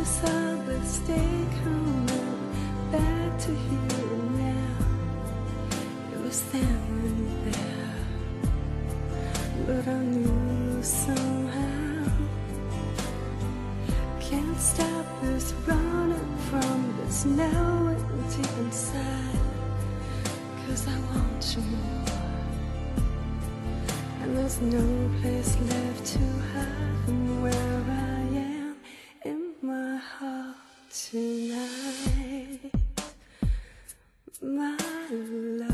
saw this day coming back to here and now. It was then and there, but I knew somehow. Can't stop this running from this knowing deep inside, 'cause I want you more, and there's no place left to hide from where I am in my heart tonight, my love.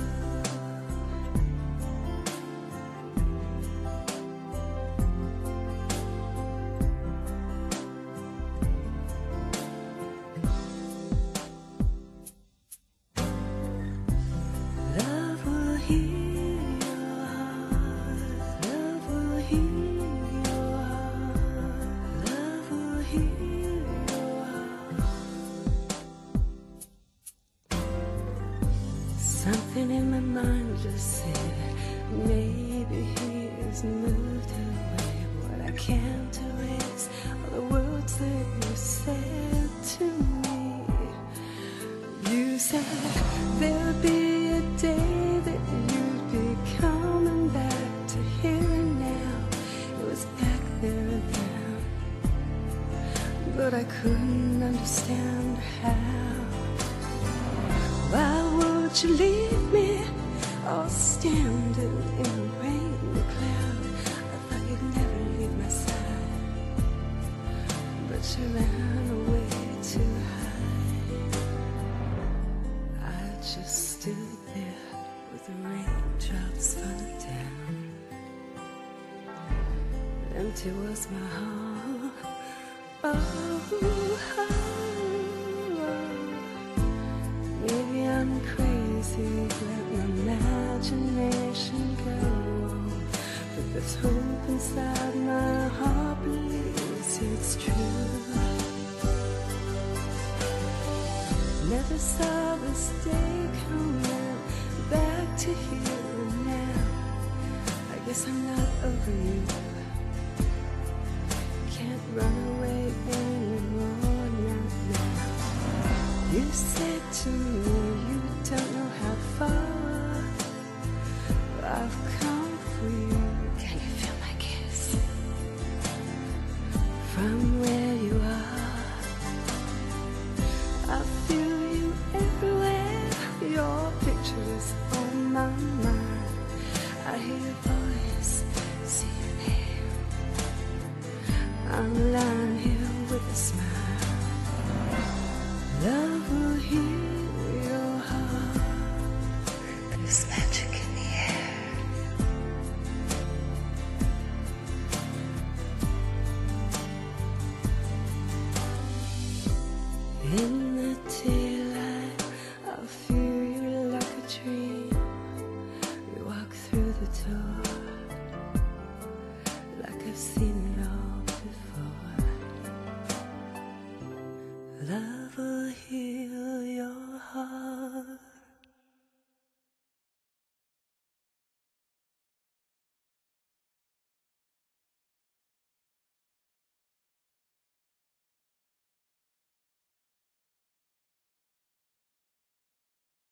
Something in my mind just said maybe he has moved away, but I can't erase all the words that you said to me. You said there'd be a day that you'd be coming back to here and now. It was back there then, but I couldn't understand how. Why would you leave me all standing in the rain and the cloud? I thought you'd never leave my side, but you ran away to hide. I just stood there with the raindrops falling down. Empty was my heart. Oh, maybe I'm crazy, let my imagination go, but there's hope inside my heart, believes it's true. Never saw this day coming back to here and now. I guess I'm not over you. Can't run away anymore, not now. You said to me you don't know how far I've come for you. Can you feel my kiss from where you are? I feel you everywhere. Your picture is on my mind. I hear your voice, see your name. I'm lying here with a smile. Love will heal your heart. There's magic in the air. In the daylight, I'll feel you like a dream. You walk through the door like I've seen